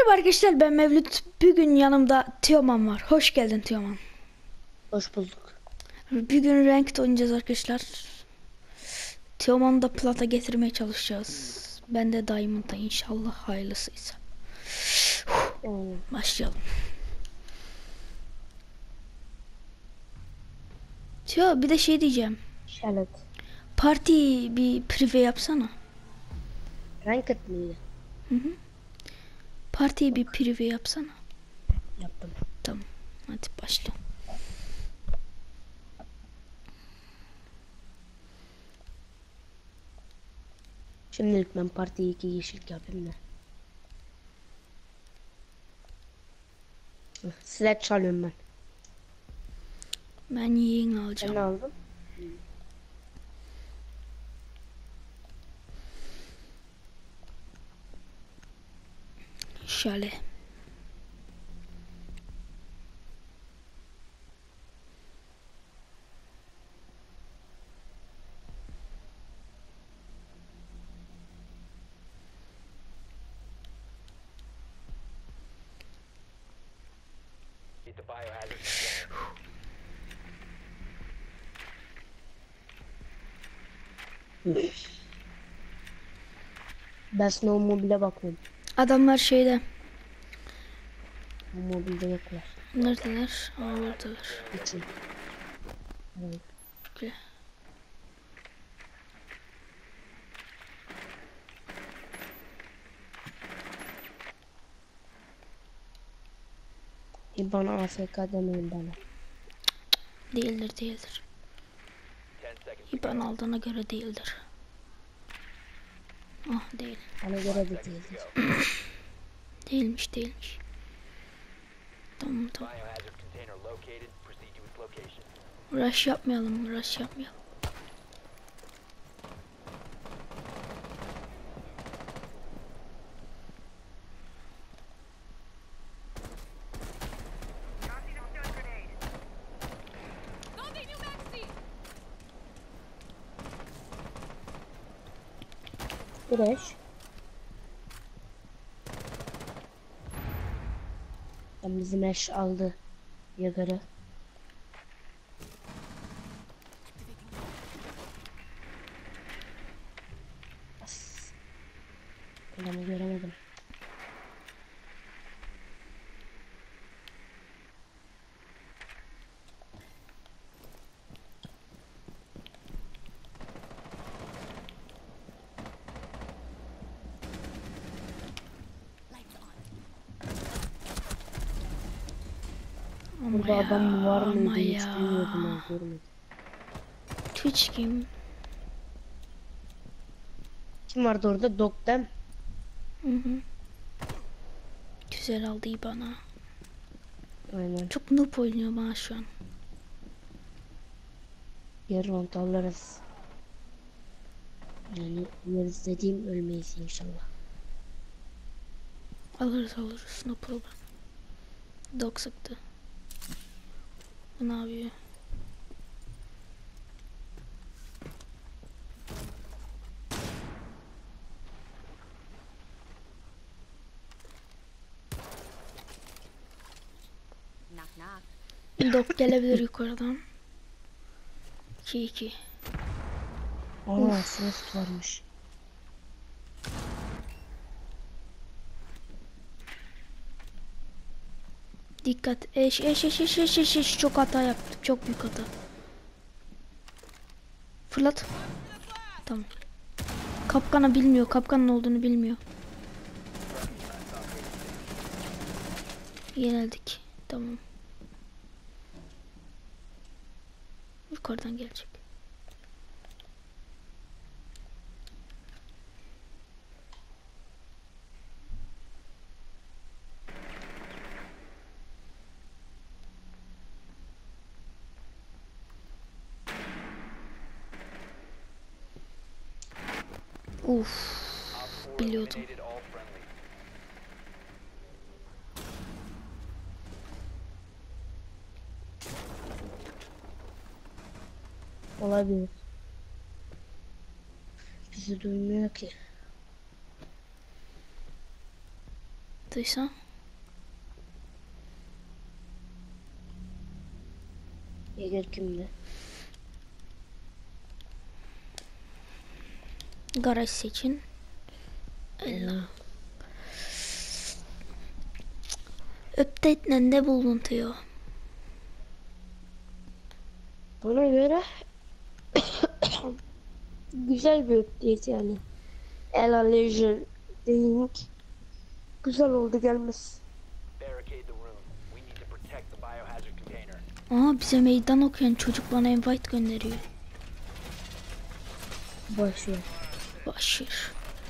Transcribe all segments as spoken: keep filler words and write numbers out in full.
Merhaba arkadaşlar, ben Mevlüt. Bugün yanımda Teoman var. Hoş geldin Teoman. Hoş bulduk. Bugün ranked oynayacağız arkadaşlar. Teoman'ı da plata getirmeye çalışacağız. Ben de Diamond'a, inşallah hayırlısıysa. Aynen. Başlayalım. Teo, bir de şey diyeceğim. Şalet. Parti bir prive yapsana. Ranked miydi? Hı hı. Partiye bir prive yapsana. Yaptım. Tamam. Hadi başla. Şimdilik ben partiyi iki kişilik yapayım da. Silah çalıyorum ben. Ben yayın Sen alacağım. ne aldın? Şale. The biohazard container. Ben Snow Mobile'e bakıyorum. Adamlar şeyde. Bu mobilde yoklar. Neredeler? Aa, oradalar. Üçün. Evet. Okey. E bana A F K demeyin bana. Değildir, değildir. Ten seconds. İban aldığına göre değildir. Ah, değil. Bana göre de değildir. Değilmiş, değilmiş. Tamam, tamam. Biohazard container located. Proceed to its location. Rush yapmayalım, rush yapmayalım. Güreş. Ben bizim eş aldı. Yagarı. As. Adamı göremedim. Ama Burada ya, adam var mıydı ama hiç ya. bilmiyordum ben, görmedim. Twitch kim? Kim vardı orada? Doktem. Hı hı. Güzel aldı İban'a. Aynen. Çok noob oynuyor bana şu an. Yarın round alırız. Yani yeriz dediğim ölmeyiz inşallah. Alırız alırız, no problem. Dog sıktı. Bu ne yapıyor? Dog gelebilir yukarıdan. iki iki. Aa ses varmış. Dikkat. Eş eş eş eş eş eş eş. Çok hata yaptık. Çok büyük hata. Fırlat. Tamam. Kapkanı bilmiyor. Kapkanın olduğunu bilmiyor. Yenildik. Tamam. Yukarıdan gelecek. Uf, Op four biliyordum. eliminated all friendly. Olabilir. Bizi duymuyor ki. yaptıysa. Yeger kimde? Garaj seçin. Ee, Update'le ne buldun Teo? Bana göre güzel bir update yani. Ela Legion Dying güzel oldu gelmesi. Barricade the room. We need to protect the biohazard container. Aa, bize meydan okuyan çocuk bana invite gönderiyor. Boş ver. Başır.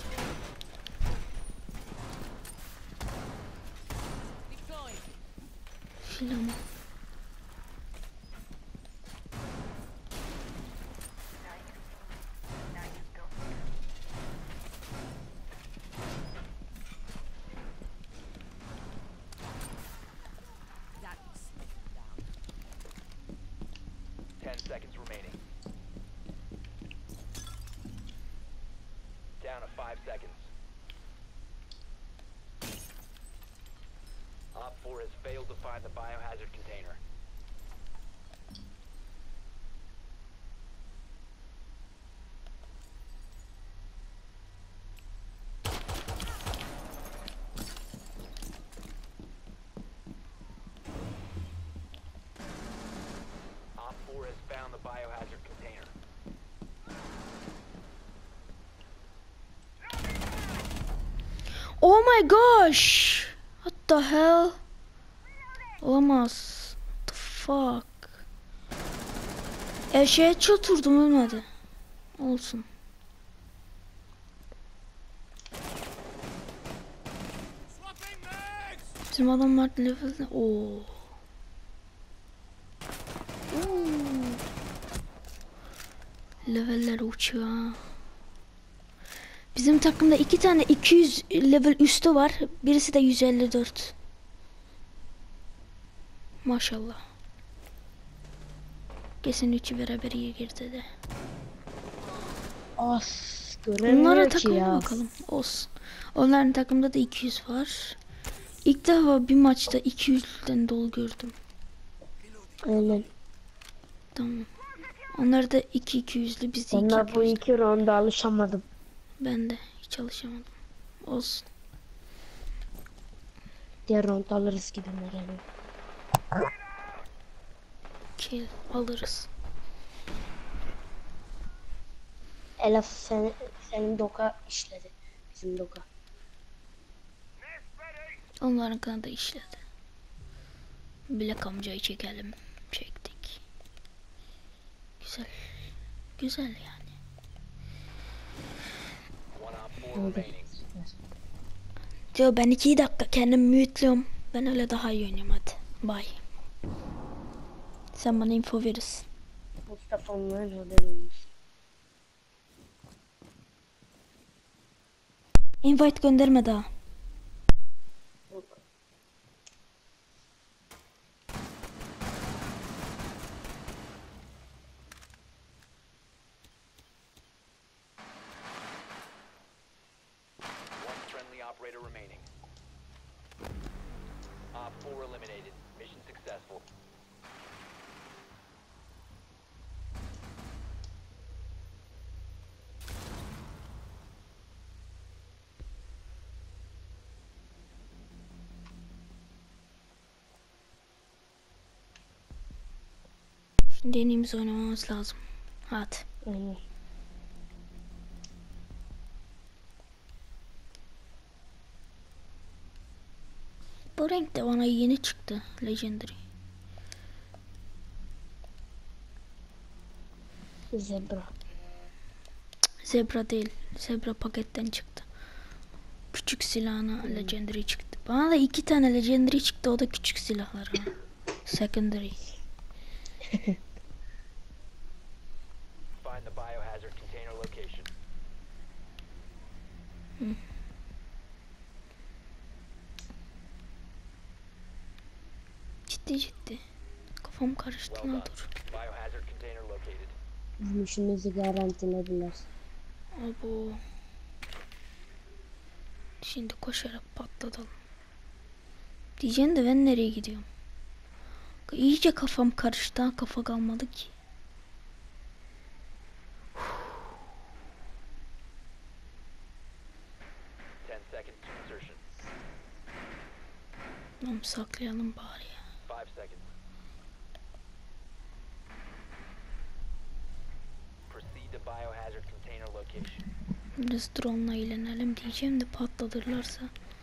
Filan. Ten seconds remaining. Down to five seconds. Op four has failed to find the biohazard container. Op four has found the biohazard container. Oh my gosh! What the hell? Olamaz. What the fuck? Eşeğe çatırdım, ölmedi. Olsun. Bizim adamlar level'de. Oo. Oo. Leveller uçuyor ha. Bizim takımda iki tane iki yüz level üstü var. Birisi de yüz elli dört. Maşallah. Kesin üçü beraber iyi girdi de. As Onlara göremiyor ki takıma ya. bakalım. Olsun. Onların takımda da iki yüz var. İlk defa bir maçta iki yüzden dolu gördüm. Aynen. Tamam. Onlar da iki iki yüzlü, biz de iki Onlar bu iki yüzlü. iki rounda alışamadım. Ben de hiç alışamadım. Olsun. Diğer round alırız gibi geliyor. Kill alırız. Ela sen, senin doka işledi. Bizim doka. Onların kanada işledi. Black amcayı çekelim. Çektik. Güzel. Güzel yani. One op four remaining. Diyor, ben iki dakika kendimi mute'luyorum. Ben öyle daha iyi oynuyorum, hadi. Bye. Sen bana info verirsin. Mustafa onların haberiymiş. Invite gönderme daha. Yok. One friendly operator remaining. Op four eliminated. Mission successful. Şimdi en iyimizi oynamamız lazım. Hadi. Aynen. Bu renk de bana yeni çıktı. Legendary. Zebra. Zebra değil. Zebra paketten çıktı. Küçük silahına Legendary çıktı. Bana da iki tane Legendary çıktı. O da küçük silahlar. Ha. Secondary. Find the biohazard container location. Ciddi ciddi. Kafam karıştı Well lan, done. dur. Biohazard container located. Bizim işimizi garantilediler. Abo. Şimdi koşarak patlatalım. Diyeceğim de ben nereye gidiyorum? İyice kafam karıştı. Ha, kafa kalmadı ki. Ten seconds to insertion. Tamam, saklayalım bari ya. Five seconds. Proceed to biohazard container location. Biraz drone'la eğlenelim diyeceğim de patlatırlarsa.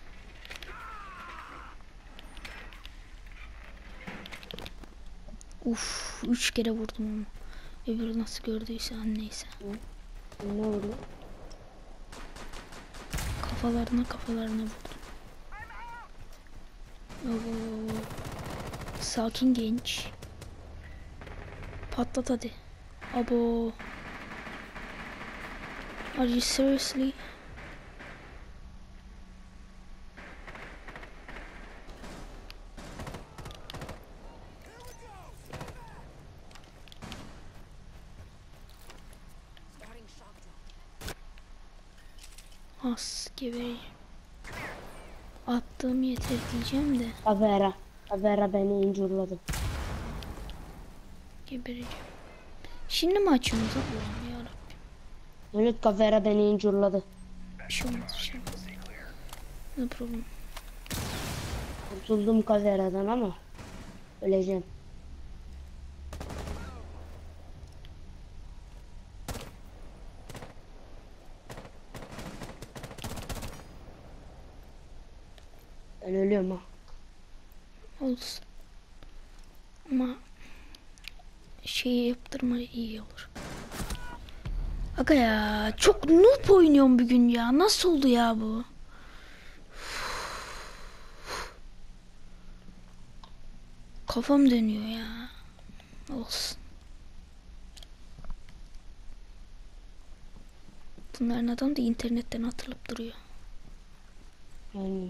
Uf, üç kere vurdum onu. Öbürü nasıl gördüyse neyse. Ne oldu? Kafalarına kafalarına vurdum. Oo. Sakin genç. Patlat hadi. Abo. Are you seriously? As gebereyim. Attığım yeter diyeceğim de Avera. Avera beni incurladı. gebereceğim. Şimdi mi açıyorsunuz Allah'ım yarabbim. Evet, Kavera beni incurladı. Bir şey olmaz, bir şey olmaz. Ne problem. Kurtuldum Kavera'dan ama öleceğim. Ben ölüyorum ha. Olsun. Ama şeyi yaptırma iyi olur. Aga ya çok noob oynuyorum bugün ya. Nasıl oldu ya bu? Kafam dönüyor ya. Olsun. Bunların adam da internetten atılıp duruyor. Yani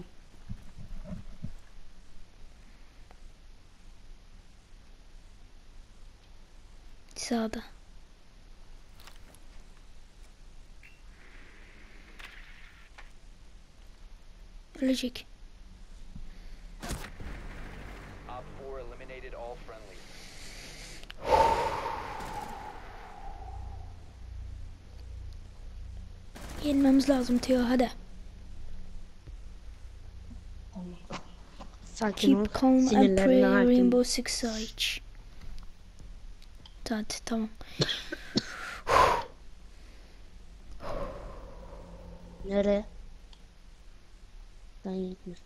Sağda. Ölecek. Op four eliminated all friendlies. Yenmemiz lazım Teo hadi. sakin ol. Keep calm and Sinirlerine pray hakim. Rainbow Six Siege. Hadi tamam. Nereye? Ben gitme.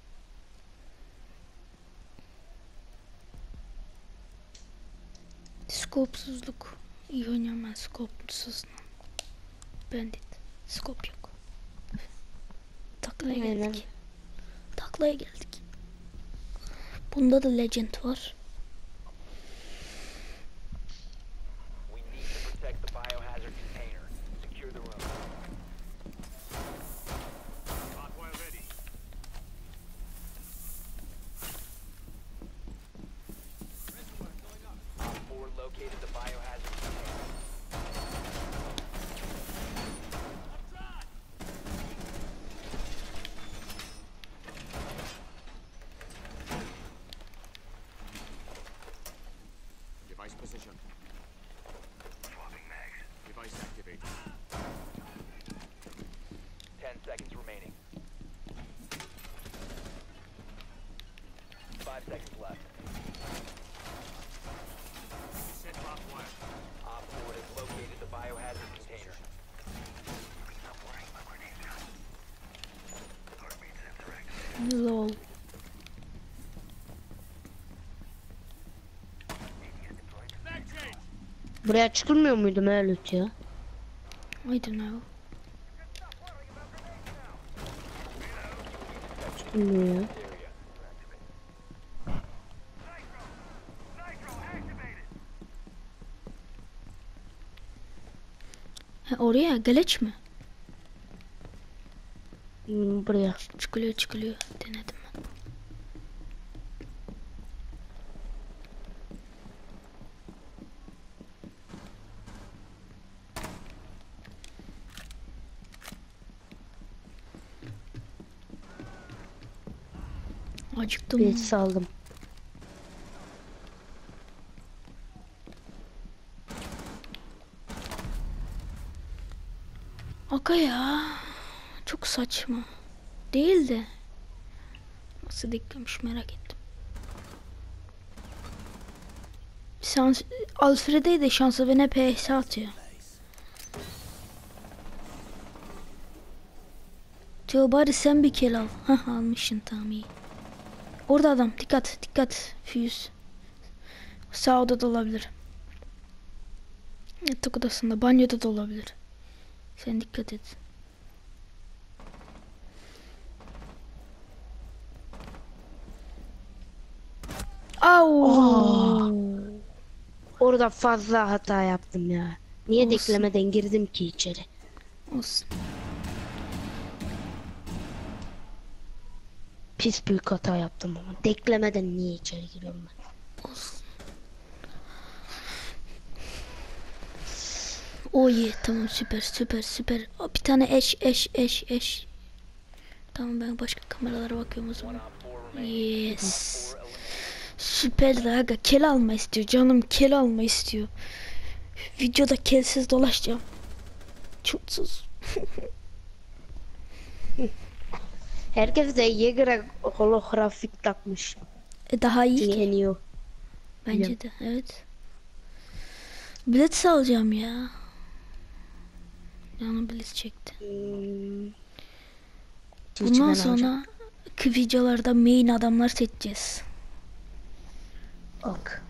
Skopsuzluk. İyi oynuyorum ben skopsuzla. Bandit. Skop yok. Taklaya Aynen. geldik. Taklaya geldik. Bunda da legend var. We need to protect the biohazard container. Secure the room. Op four located the biohazard container. Device position. Swapping mags. Device activated. Ten seconds remaining. Five seconds left. Set barbed wire. Op four has located the biohazard container. Lol. Mag change. Buraya çıkılmıyor muydu Mevlüt ya? I don't know. Çıkılmıyor ya. Area. Ha, oraya geleç mi? Hmm, buraya. Çıkılıyor çıkılıyor. Denedim ben. Acıktım. Bir saldım. Aga ya. Çok saçma. Değil de. Nasıl diklemiş merak ettim. Şans, Alfred'e de şansı ve ne P S atıyor. Teo bari sen bir kill al. Hah almışsın, tamam iyi. Orada adam, dikkat dikkat. Fuse. Sağ odada olabilir. Yatak odasında, banyoda da olabilir. Sen dikkat et. Au. Orada fazla hata yaptım ya. Niye Olsun. deklemeden girdim ki içeri? Olsun. Pis büyük hata yaptım ama. Deklemeden niye içeri giriyorum ben? Olsun. Oh yeah, tamam, süper süper süper. Aa, bir tane eş eş eş eş. Tamam, ben başka kameralara bakıyorum o zaman. Yes. Süper de aga, kel alma istiyor. Canım kel alma istiyor. Videoda kelsiz dolaşacağım. Çutsuz. Herkes de Yeager'a holografik takmış. E daha iyi ki. Diyeniyor. Bence de, evet. Bilet alacağım ya. Yanım bilet çekti. Hmm. Bundan Ben sonra alacağım. videolarda main adamlar seçeceğiz. Ok.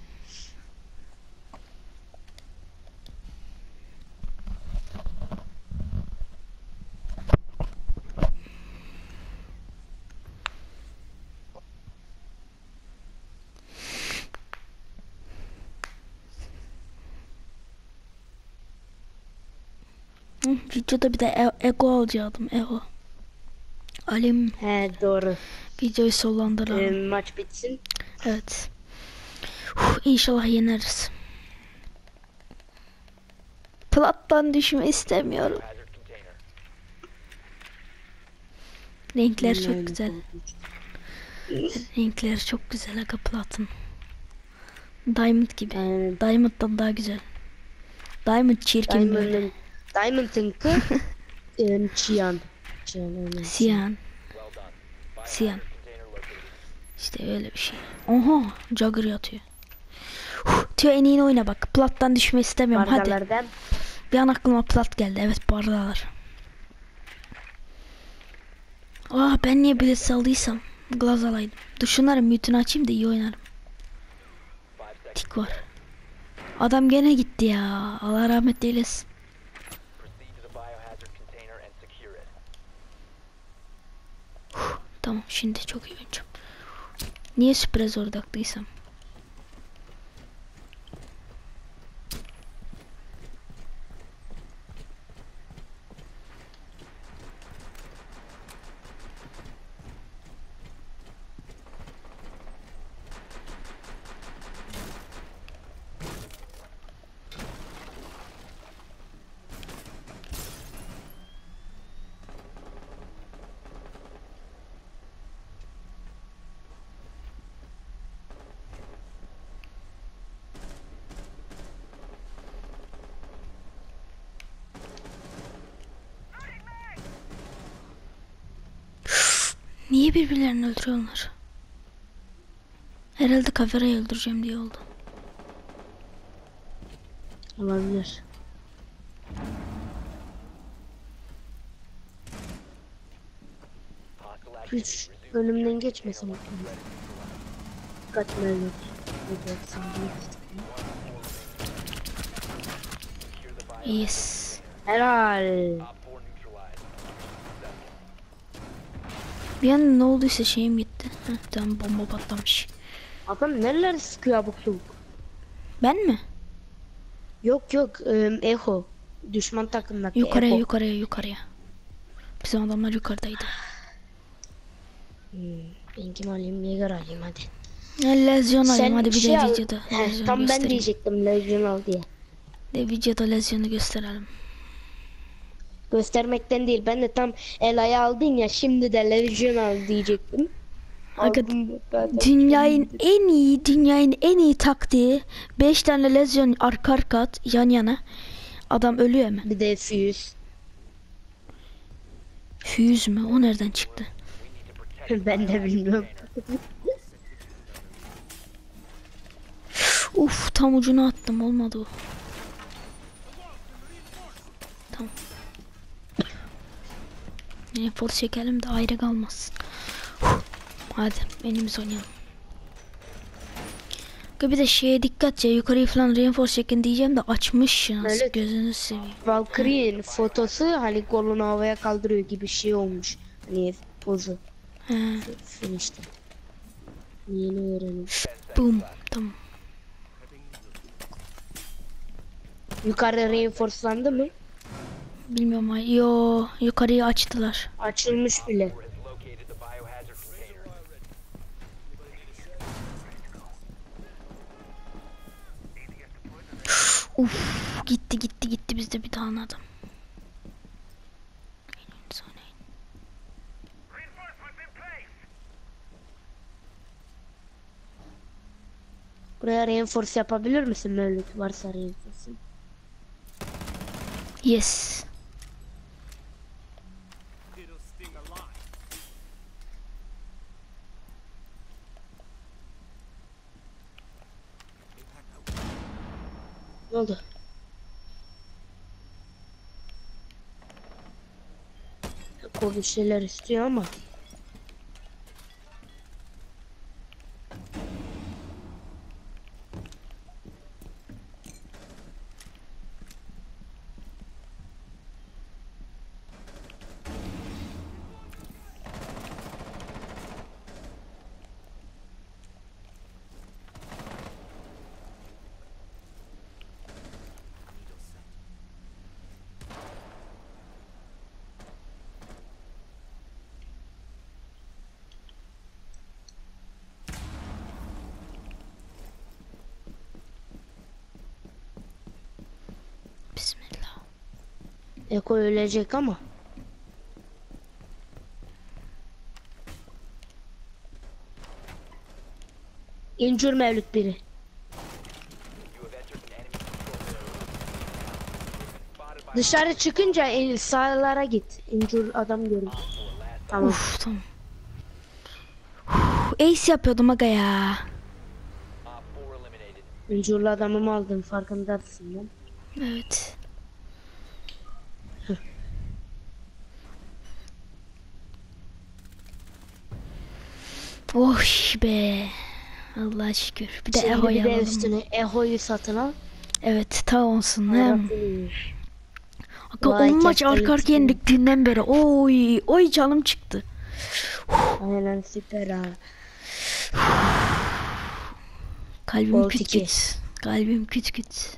Hı, videoda bir de e- ego alacaktım, ego. Alim He doğru. videoyu sonlandıralım. Ee, maç bitsin. Evet. Uf, İnşallah yeneriz. Plattan düşme istemiyorum. Hazard container. Renkler Hmm, çok güzel. Renkler çok güzel aga platın. Diamond gibi. Aynen. Diamond'dan daha güzel. Diamond çirkin böyle. Diamond'ın Diamond'ınkı em, Çiyan. Çiyan öyle. Siyan. Well done. Siyan. Container located. İşte öyle bir şey. Oha, Jagger yatıyor. Huh, Tüyo en iyini oyna bak. Plattan düşme istemiyorum. Hadi. Bardalardan Bir an aklıma plat geldi. Evet, bardalar. Aa, ben niye bilet saldıysam glaz alaydım. Dur şunları mute'unu açayım da iyi oynarım. Five seconds. Tik var. Adam gene gitti ya. Allah rahmet eylesin. Proceed to the biohazard container and secure it. Tamam, şimdi çok iyi oynayacağım. Niye sürpriz odaklıysam? Niye birbirlerini öldürüyorlar? Herhalde kamerayı öldüreceğim diye oldu. olabilir. Hostile activity. Hiç önümden geçmesin. Kaçmayalım. Secure the bio. Yes. Helal. Op four neutralized. Bir an ne olduysa şeyim gitti. Heh, tamam, bomba patlamış. Adam neler sıkıyor abuk subuk. Ben mi? Yok yok em, Echo. Düşman takımdaki Yukarıya Echo. yukarıya yukarıya. Bizim adamlar yukarıdaydı. Hmm, ben kim alayım? Yeager alayım hadi. Ya, lezyon alayım Sen hadi bir şey de al- videoda. Heh, Lezyonu tam ben göstereyim. diyecektim Legion al diye. De videoda lezyonu gösterelim. Göstermekten değil. Ben de tam el ayağı aldın ya şimdi de Legion al diyecektim. Aga, Aldım zaten. dünyanın en iyi, dünyanın en iyi taktiği beş tane lezyon arka arka at, yan yana. Adam ölüyor mu? Bir de füyüz. Füyüz mü? O nereden çıktı? Ben de bilmiyorum. Uf, tam ucuna attım, olmadı o. Tamam. Reinforce çekelim de ayrı kalmasın. Hadi elimiz oynayalım. Bir de şeye dikkat ya, yukarıyı falan reinforce çekin diyeceğim de açmışsınız. Evet. Gözünüzü seveyim. Valkyrie'nin fotosu hani kolunu havaya kaldırıyor gibi şey olmuş. Hani pozu. He. Finish'te. Yeni öğrendim. Boom. Tamam. Yukarıda reinforcelandı mı? Bilmiyorum ay. Yo, yukarıyı açtılar. Açılmış bile. Has located the biohazard container. Uf, gitti gitti gitti bizde bir tane adam. Buraya reinforce yapabilir misin Mevlüt? Varsa reinforce'un. Yes. Ne oldu? O bir şeyler istiyor ama. Bismillah. Eko ölecek ama. İncir Mevlüt biri. You have entered an enemy controlled area. Spotted by Dışarı çıkınca el sağlara git. İncir adam görür. Tamam. Uf, tamam. Uf, ace yapıyordum aga ya. Op four eliminated. İncirli adamı mı aldın farkındasın lan. Evet. Oh be. Allah şükür. Bir de Şimdi Eho'yu bir de alalım. üstüne Eho'yu satın al. Evet, ta olsun. Hem. Aga, Vay, on maç captain arka arkaya için. yendiktiğinden beri. Oy, oy canım çıktı. Aynen süper ha. Kalbim Gol küt tiki. küt. Kalbim küt küt.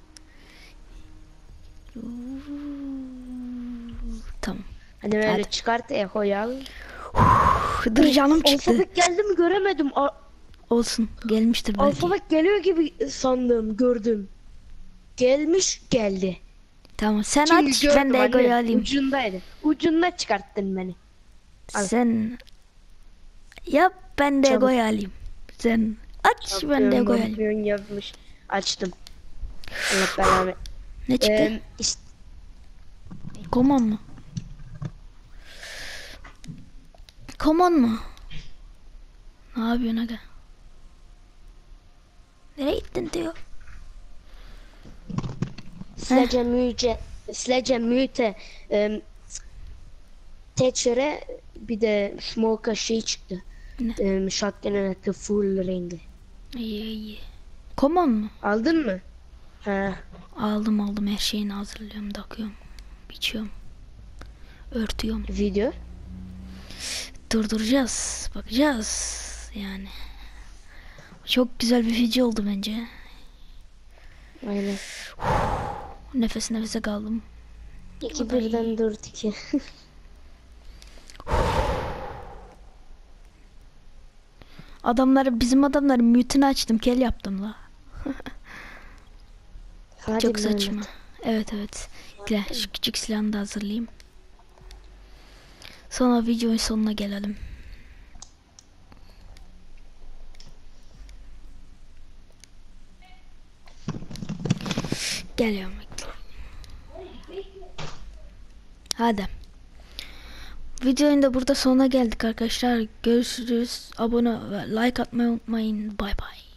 Tamam. Hadi böyle Hadi. çıkart Eho'yu al. Dur, canım çıktı. Alfabet geldi mi göremedim. A- Olsun. Gelmiştir belki. Alfabet geliyor gibi sandım gördüm. Gelmiş geldi. Tamam, sen Şimdi aç, gördüm ben de anne, Ego'yu alayım. Ucundaydı. Ucunda çıkarttın beni. Al. Sen yap, ben de Çabuk. Ego'yu alayım. Sen aç, ben de Şampiyon, Ego'yu alayım. şampiyon yazmış. Açtım. Allah belanı. Ne çıktı? Ee, işte Common mu? Common mu? Ne yapıyorsun aga? Nereye gittin diyor. Slece müce, Slece müte, e, Thatcher'e bir de Smoke'a şey çıktı. Ne? E, Shotgun'un atı full rengi. İyi iyi. Common mu? Aldın mı? Ha. Aldım aldım, her şeyini hazırlıyorum, takıyorum, biçiyorum, örtüyorum. Video. Durduracağız, bakacağız yani. Çok güzel bir video oldu bence. Aynen. Nefes nefese kaldım. İki birden dört iki. Adamları, bizim adamların mute'unu açtım, kel yaptım la. Hadi Çok Mehmet. saçma. Evet evet. Gel, şu küçük silahını da hazırlayayım. Sonra videonun sonuna gelelim. Geliyorum. Hadi. Videonun da burada sonuna geldik arkadaşlar. Görüşürüz. Abone ve like atmayı unutmayın. Bay bay.